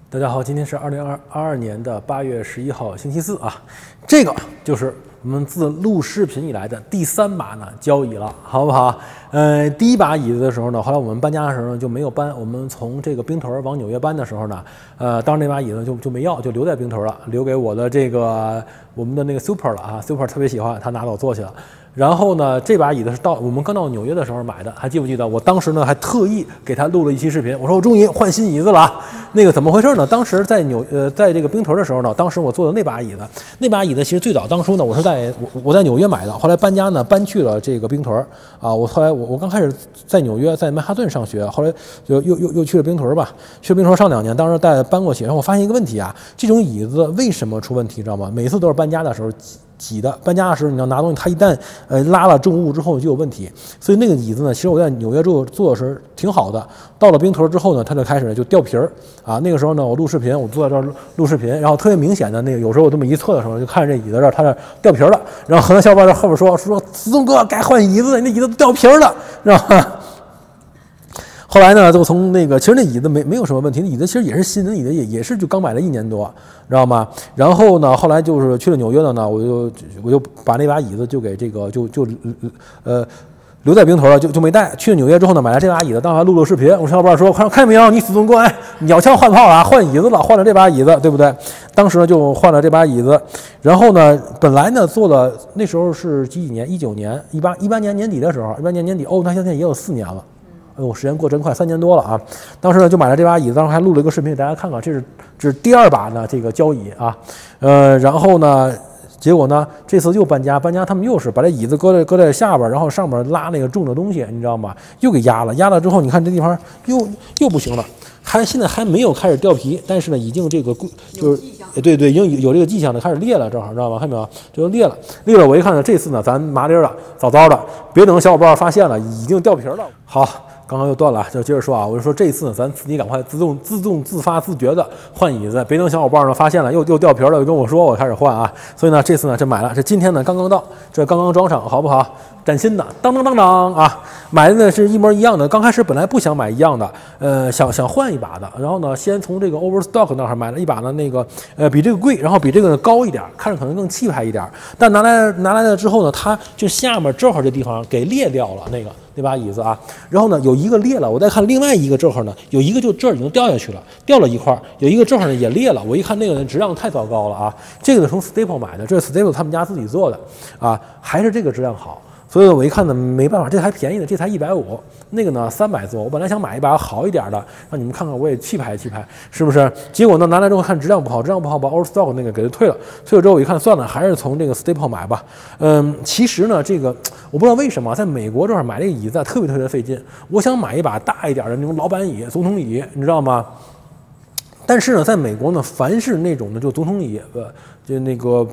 大家好，今天是2022年的8月11号，星期四啊。这个就是我们自录视频以来的第3把呢交椅了，好不好？第一把椅子的时候呢，后来我们搬家的时候呢就没有搬，我们从这个冰头往纽约搬的时候呢，当时那把椅子就没要，就留在冰头了，留给我的这个我们的那个 Super 了啊 ，Super 特别喜欢，他拿走坐去了。然后呢，这把椅子是我们刚到纽约的时候买的，还记不记得？我当时呢还特意给他录了一期视频，我说我终于换新椅子了啊。那个怎么回事呢？当时在在这个冰头的时候呢，当时我坐的那把椅子其实最早当初呢，我在纽约买的，后来搬家呢搬去了这个冰头啊。后来我刚开始在纽约在曼哈顿上学，后来就又去了冰头吧，去了冰头上2年，当时搬过去，然后我发现一个问题啊，这种椅子为什么出问题，知道吗？每次都是搬家的时候挤的，搬家的时候你要拿东西，它一旦拉了重物之后就有问题。所以那个椅子呢，其实我在纽约坐的时候挺好的，到了冰头之后呢，它就开始就掉皮儿啊。那个时候呢，我录视频，我坐在这儿录视频，然后特别明显的那个有时候我这么一侧的时候，就看着这椅子这儿它这掉皮儿了，然后很多小伙伴在后边说子东哥该换椅子，你那椅子掉皮儿了，知道吗？后来呢，就从那个，其实那椅子没有什么问题，那椅子其实也是新的椅子，也是就刚买了1年多，知道吗？然后呢，后来就是去了纽约了呢，我就把那把椅子就给这个留在冰头了，就没带。去了纽约之后呢，买了这把椅子，当时录视频。我小伙伴说：“看见没有，你子东哥，哎，鸟枪换炮了，换椅子了，换了这把椅子，对不对？”当时呢就换了这把椅子，然后呢，本来呢做了，那时候是几年？19年，18年年底的时候，18年年底，那现在也有4年了。哎呦，时间过真快，3年多了啊！当时呢就买了这把椅子，当时还录了一个视频给大家看看，这是第2把呢这个交椅啊，然后呢，结果呢这次又搬家，他们又是把这椅子搁在下边，然后上面拉那个重的东西，你知道吗？又给压了之后，你看这地方又不行了，现在还没有开始掉皮，但是呢已经这个就是对，已经有这个迹象了，开始裂了，正好知道吗？看到没有？这就裂了。我一看呢，这次呢咱麻利了，早的，别等小伙伴发现了，已经掉皮了。好。刚刚又断了，就接着说啊，我就说这次呢，咱自己赶快自发自觉的换椅子，别等小伙伴呢发现了又掉皮了，又跟我说我开始换啊。所以呢，这次呢这买了，这今天呢刚刚到，这刚刚装上，好不好？崭新的，当啊，买的呢是一模一样的。刚开始本来不想买一样的，想换一把的，然后呢先从这个 Overstock 那儿买了一把呢，那个比这个贵，然后比这个高一点，看着可能更气派一点。但拿来了之后呢，它就下面正好这地方给裂掉了那把椅子啊，然后呢有一个裂了，我再看另外一个正好呢有一个就这儿已经掉下去了，掉了一块，有一个正好呢也裂了，我一看那个质量太糟糕了啊，这个呢从 Staple 买的，这是 Staple 他们家自己做的啊，还是这个质量好。所以我一看呢，没办法，这还便宜的，这才150，那个呢300多。我本来想买一把好一点的，让你们看看，我也气派，是不是？结果呢，拿来之后看质量不好，把 Overstock 那个给它退了。退了之后我一看，算了，还是从这个 Staple 买吧。其实呢，这个我不知道为什么在美国这儿买这个椅子特别费劲。我想买一把大一点的那种老板椅、总统椅，你知道吗？但是呢，在美国呢，凡是那种的就总统椅，就那个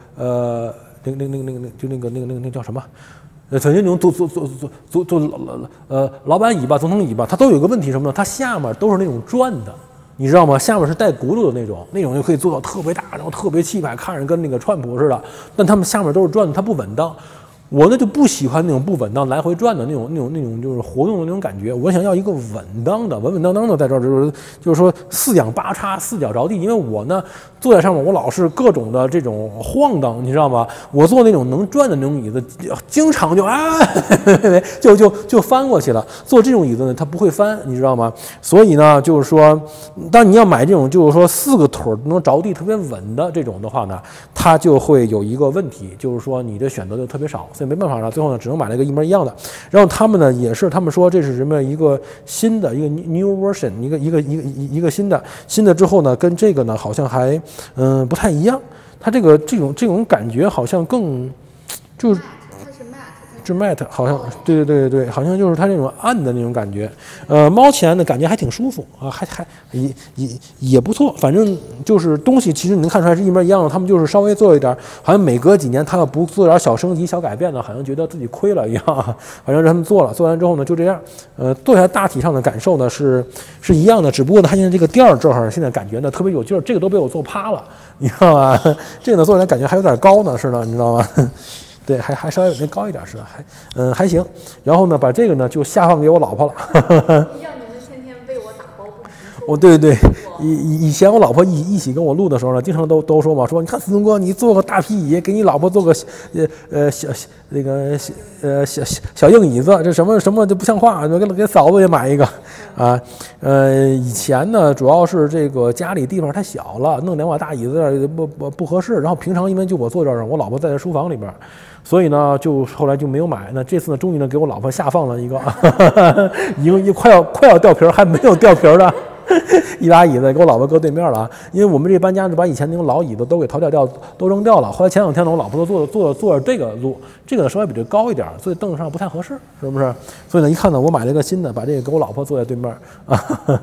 那个叫什么？曾经那种老板椅吧，总统椅吧，它都有个问题什么呢？它下面都是那种转的，你知道吗？下面是带轱辘的那种就可以做到特别大，然后特别气派，看着跟那个川普似的。但他们下面都是转的，它不稳当。我呢就不喜欢那种不稳当来回转的那种就是活动的那种感觉，我想要一个稳当的在这儿，就是说4仰8叉4脚着地，因为我呢坐在上面，我老是各种的这种晃荡，你知道吗？我坐那种能转的那种椅子，经常就翻过去了。坐这种椅子呢，它不会翻，你知道吗？所以呢，就是说，当你要买这种就是说4个腿能着地特别稳的这种的话呢，它就会有一个问题，就是说你的选择就特别少。所以没办法了，最后呢只能买了一个一模一样的。然后他们呢也是，他们说这是什么一个新的一个 new version， 一个新的之后呢，跟这个呢好像还不太一样。它这种感觉好像更就是matte， 好像对，好像就是它那种暗的那种感觉。猫起来的感觉还挺舒服啊，也不错。反正就是东西其实你能看出来是一模一样的，他们就是稍微做一点，好像每隔几年他要不做点小升级、小改变呢，好像觉得自己亏了一样。反正让他们做了，做完之后呢就这样。做下来大体上的感受呢是一样的，只不过呢它现在这个垫儿这儿现在感觉呢特别有劲儿，这个都被我做趴了，你知道吧？这个呢做起来感觉还有点高呢，是的，你知道吗？对，还稍微有那高一点是吧？还行。然后呢，把这个呢就下放给我老婆了。 要你们天天为我打抱不平。 对，以前我老婆一起跟我录的时候呢，经常都说嘛，说你看思聪哥，你做个大皮椅，给你老婆做个小硬椅子，这什么就不像话，给嫂子也买一个啊。以前呢，主要是这个家里地方太小了，弄2把大椅子不合适。然后平常因为就我坐这儿，我老婆在书房里边，所以呢，就后来就没有买。那这次呢，终于呢给我老婆下放了一个，已经快要掉皮儿，还没有掉皮儿的。一把椅子给我老婆搁对面了啊，因为我们这搬家就把以前那种老椅子都给淘汰掉，都扔掉了。后来前2天呢，我老婆都坐着这个录，这个呢稍微比这高一点，所以凳子上不太合适，是不是？所以呢，一看呢，我买了个新的，把这个给我老婆坐在对面啊，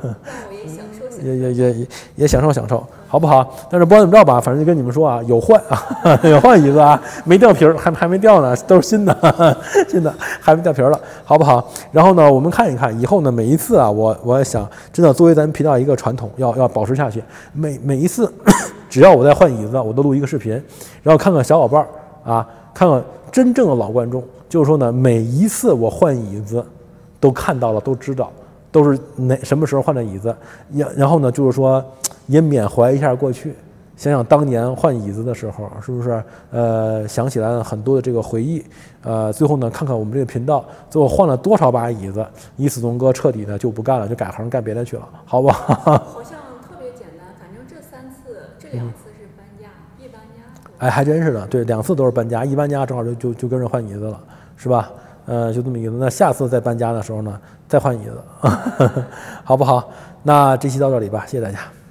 也享受，好不好？但是不管怎么着吧，反正就跟你们说啊，有换椅子啊，没掉皮儿，还没掉呢，都是新的，还没掉皮儿了，好不好？然后呢，我们看一看以后呢，每一次啊，我也想真的作为咱们频道一个传统，要保持下去。每一次，只要我在换椅子，我都录一个视频，然后看看小伙伴啊，看看真正的老观众，就是说呢，每一次我换椅子，都看到了，都知道。都是什么时候换的椅子，然后呢，就是说也缅怀一下过去，想想当年换椅子的时候，是不是？想起来了很多的这个回忆。最后呢，看看我们这个频道最后换了多少把椅子，思聪哥彻底的就不干了，就改行干别的去了，好不好？ 好像特别简单，反正这2次是搬家，一搬家。 哎，还真是的，对，2次都是搬家，一搬家正好就跟着换椅子了，是吧？就这么意思。那下次再搬家的时候呢，再换椅子，好不好？那这期到这里吧，谢谢大家。